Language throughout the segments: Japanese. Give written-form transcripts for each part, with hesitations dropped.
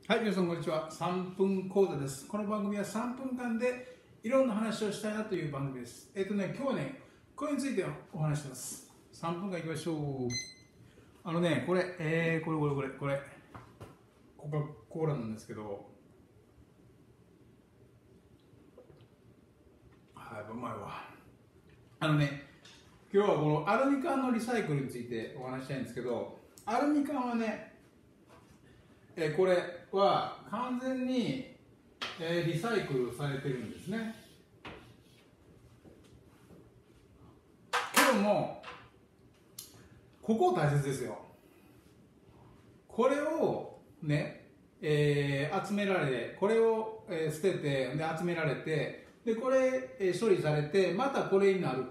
はい、皆さんこんにちは。3分講座です。この番組は3分間でいろんな話をしたいなという番組です。今日はね、これについてお話します。3分間いきましょう。これ、コカ・コーラなんですけど、はい、うまいわ。今日はこのアルミ缶のリサイクルについてお話ししたいんですけど、アルミ缶はね、これは完全に、リサイクルされてるんですね。けどもここ大切ですよ。これをね、集められ、これを、捨ててで集められて、でこれ、処理されてまたこれになる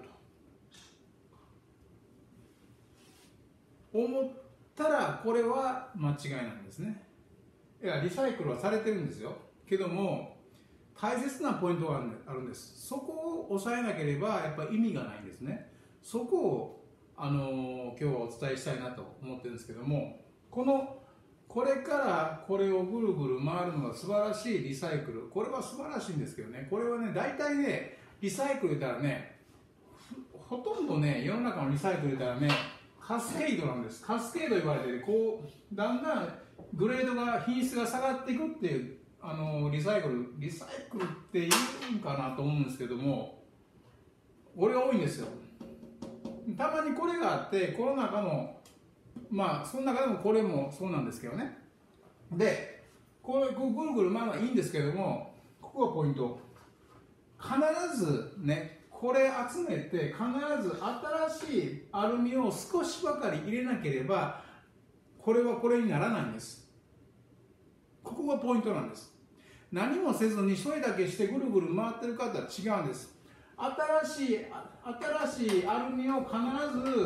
と思ったら、これは間違いなんですね。いや、リサイクルはされてるんですよ。けども大切なポイントがあるんです。そこを抑えなければやっぱり意味がないんですね。そこを、今日はお伝えしたいなと思ってるんですけども、これからこれをぐるぐる回るのが素晴らしいリサイクル、これは素晴らしいんですけどね、これはね、大体ね、リサイクル言ったらね、ほとんどね、世の中のリサイクル言ったらね、カスケードなんです。カスケード言われて、こうだんだんグレードが、品質が下がっていくっていうリサイクルっていうんかなと思うんですけども、これが多いんですよ。たまにこれがあって、この中のその中でもこれもそうなんですけどね。でこれぐるぐる回るのはいいんですけども、ここがポイント。必ずね、これ集めて必ず新しいアルミを少しばかり入れなければ、これはこれにならないんです。ここがポイントなんです。何もせずにそれだけしてぐるぐる回ってる方は違うんです。新しいアルミを必ず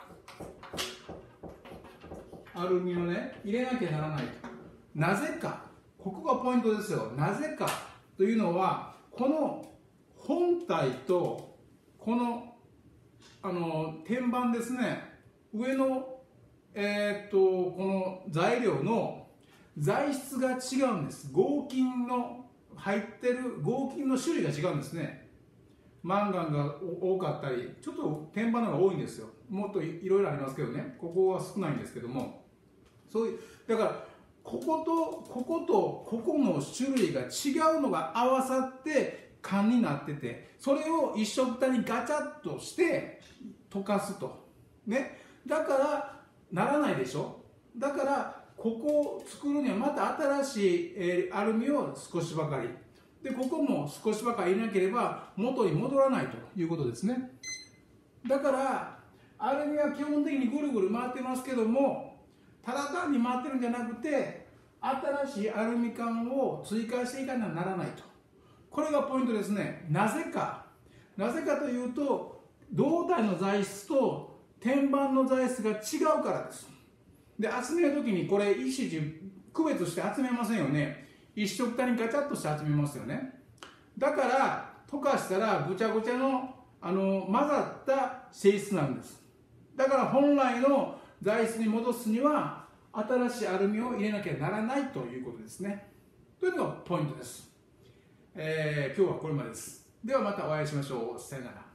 アルミをね、入れなきゃならないと。なぜか、ここがポイントですよ。なぜかというのは、この本体とこの天板ですね、上のこの材料の材質が違うんです。合金の入ってる合金の種類が違うんですね。マンガンが多かったり、ちょっと天板の方が多いんですよ。もっといろいろありますけどね、ここは少ないんですけども、そういうだからこことここの種類が違うのが合わさって缶になってて、それを一緒くたにガチャッとして溶かすとね。だからならないでしょ。だからここを作るにはまた新しい、アルミを少しばかりで、ここも少しばかり入れなければ元に戻らないということですね。だからアルミは基本的にぐるぐる回ってますけども、ただ単に回ってるんじゃなくて、新しいアルミ缶を追加していかなきゃならないと。これがポイントですね。なぜかというと、胴体の材質と天板の材質が違うからです。で、集めるときにこれ一時区別して集めませんよね。一緒くたにガチャッとして集めますよね。だから溶かしたらぐちゃぐちゃの混ざった性質なんです。だから本来の材質に戻すには新しいアルミを入れなきゃならないということですね。というのがポイントです。今日はこれまでです。ではまたお会いしましょう。さよなら。